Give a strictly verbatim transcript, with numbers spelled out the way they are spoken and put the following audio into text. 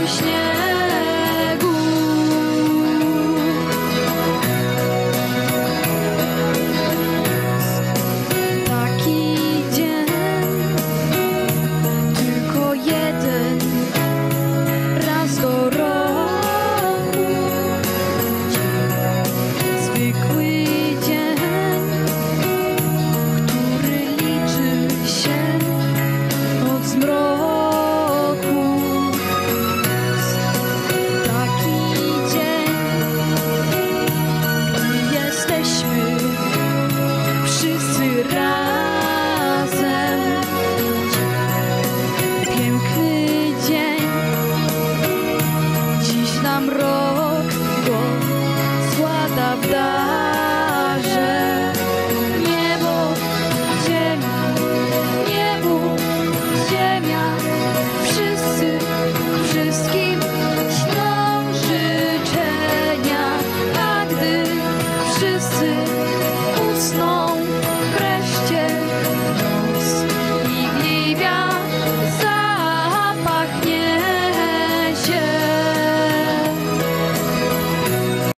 śniegu. Taki dzień, tylko jeden raz do roku. Zwykły dzień, który liczy się od zmroku. Taki dzień, gdy jesteśmy wszyscy razem. Piękny dzień dziś nam rodzi.